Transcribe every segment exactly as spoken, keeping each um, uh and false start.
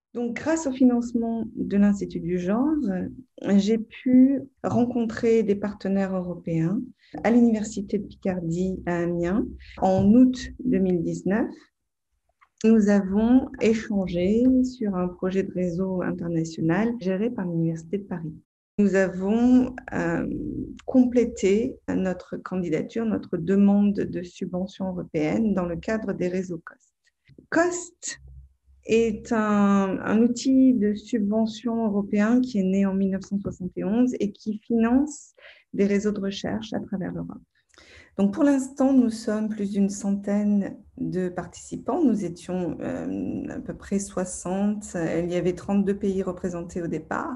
Donc, grâce au financement de l'Institut du genre, j'ai pu rencontrer des partenaires européens à l'Université de Picardie à Amiens en août deux mille dix-neuf. Nous avons échangé sur un projet de réseau international géré par l'Université de Paris. Nous avons euh, complété notre candidature, notre demande de subvention européenne dans le cadre des réseaux COST. COST est un, un outil de subvention européen qui est né en mille neuf cent soixante et onze et qui finance des réseaux de recherche à travers l'Europe. Donc pour l'instant, nous sommes plus d'une centaine de participants. Nous étions euh, à peu près soixante. Il y avait trente-deux pays représentés au départ.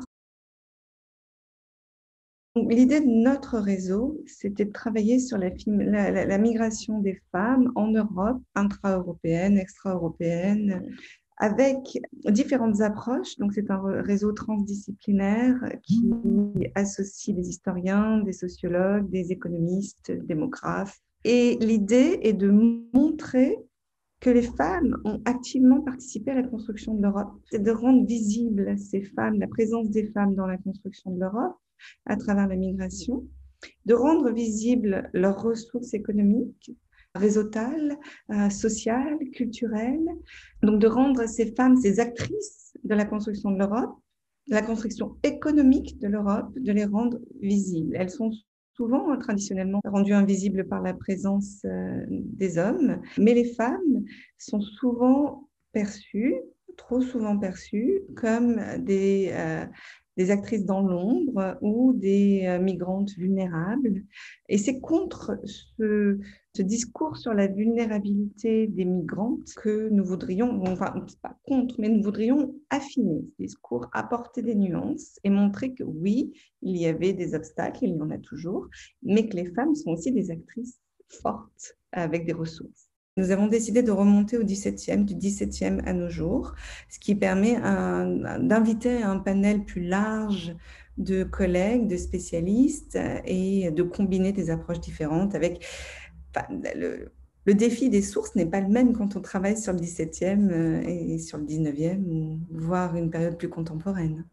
L'idée de notre réseau, c'était de travailler sur la, la, la, la migration des femmes en Europe, intra-européenne, extra-européenne, avec différentes approches. Donc, c'est un réseau transdisciplinaire qui associe des historiens, des sociologues, des économistes, des démographes. Et l'idée est de montrer que les femmes ont activement participé à la construction de l'Europe. C'est de rendre visible ces femmes, la présence des femmes dans la construction de l'Europe à travers la migration, de rendre visibles leurs ressources économiques, réseautales, euh, sociales, culturelles. Donc, de rendre ces femmes, ces actrices de la construction de l'Europe, de la construction économique de l'Europe, de les rendre visibles. Elles sont souvent traditionnellement rendues invisibles par la présence euh, des hommes, mais les femmes sont souvent perçues, trop souvent perçues, comme des, euh, des actrices dans l'ombre ou des euh, migrantes vulnérables. Et c'est contre ce, ce discours sur la vulnérabilité des migrantes que nous voudrions, enfin, pas contre, mais nous voudrions affiner ce discours, apporter des nuances et montrer que oui, il y avait des obstacles, il y en a toujours, mais que les femmes sont aussi des actrices fortes avec des ressources. Nous avons décidé de remonter au dix-septième, du dix-septième à nos jours, ce qui permet d'inviter un panel plus large de collègues, de spécialistes et de combiner des approches différentes avec enfin, le, le défi des sources n'est pas le même quand on travaille sur le dix-septième et sur le dix-neuvième, voire une période plus contemporaine.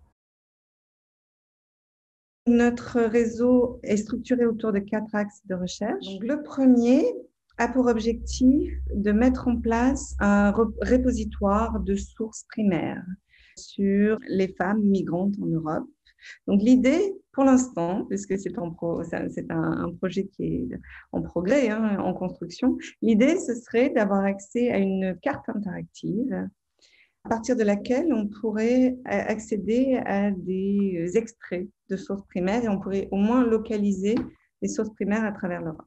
Notre réseau est structuré autour de quatre axes de recherche. Donc, le premier a pour objectif de mettre en place un repositoire de sources primaires sur les femmes migrantes en Europe. Donc l'idée, pour l'instant, puisque c'est un, pro, c'est un, un projet qui est en progrès, hein, en construction, l'idée, ce serait d'avoir accès à une carte interactive à partir de laquelle on pourrait accéder à des extraits de sources primaires et on pourrait au moins localiser les sources primaires à travers l'Europe.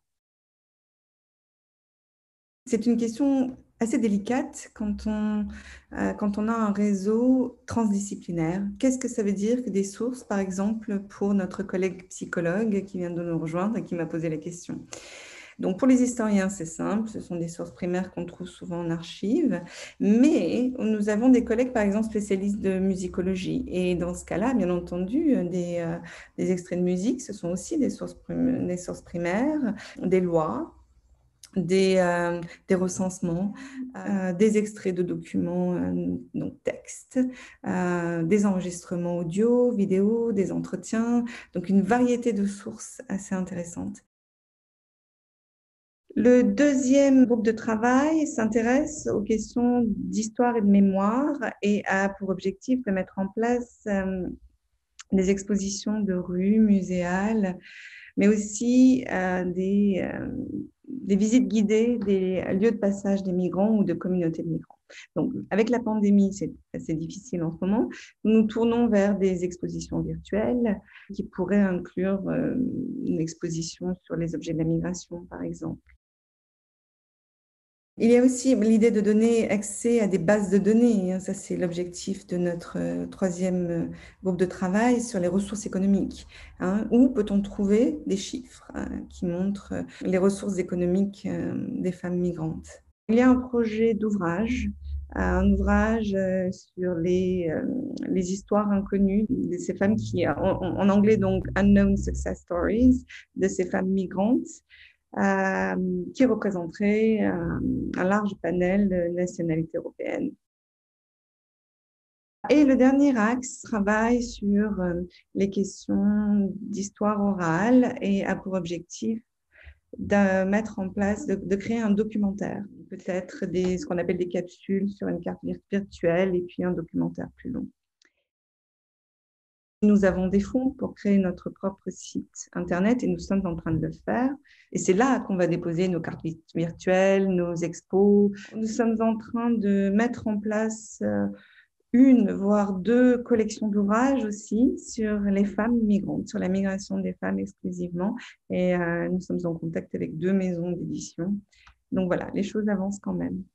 C'est une question assez délicate quand on, euh, quand on a un réseau transdisciplinaire. Qu'est-ce que ça veut dire que des sources, par exemple, pour notre collègue psychologue qui vient de nous rejoindre et qui m'a posé la question? Donc, pour les historiens, c'est simple, ce sont des sources primaires qu'on trouve souvent en archives, mais nous avons des collègues, par exemple, spécialistes de musicologie. Et dans ce cas-là, bien entendu, des, euh, des extraits de musique, ce sont aussi des sources, des sources primaires, des lois, Des, euh, des recensements, euh, des extraits de documents, euh, donc textes, euh, des enregistrements audio, vidéo, des entretiens, donc une variété de sources assez intéressantes. Le deuxième groupe de travail s'intéresse aux questions d'histoire et de mémoire et a pour objectif de mettre en place euh, des expositions de rue, muséales, mais aussi euh, des, euh, des visites guidées des lieux de passage des migrants ou de communautés de migrants. Donc, avec la pandémie, c'est assez difficile en ce moment. Nous nous tournons vers des expositions virtuelles qui pourraient inclure euh, une exposition sur les objets de la migration, par exemple. Il y a aussi l'idée de donner accès à des bases de données. Ça, c'est l'objectif de notre euh, troisième euh, groupe de travail sur les ressources économiques. Hein. Où peut-on trouver des chiffres hein, qui montrent les ressources économiques euh, des femmes migrantes? Il y a un projet d'ouvrage, un ouvrage euh, sur les, euh, les histoires inconnues de ces femmes qui, en, en anglais donc, Unknown Success Stories, de ces femmes migrantes. Euh, qui représenterait un, un large panel de nationalités européennes. Et le dernier axe travaille sur euh, les questions d'histoire orale et a pour objectif de mettre en place, de, de créer un documentaire, peut-être des, ce qu'on appelle des capsules sur une carte virtuelle et puis un documentaire plus long. Nous avons des fonds pour créer notre propre site Internet et nous sommes en train de le faire. Et c'est là qu'on va déposer nos cartes virtuelles, nos expos. Nous sommes en train de mettre en place une, voire deux collections d'ouvrages aussi sur les femmes migrantes, sur la migration des femmes exclusivement. Et euh, nous sommes en contact avec deux maisons d'édition. Donc voilà, les choses avancent quand même.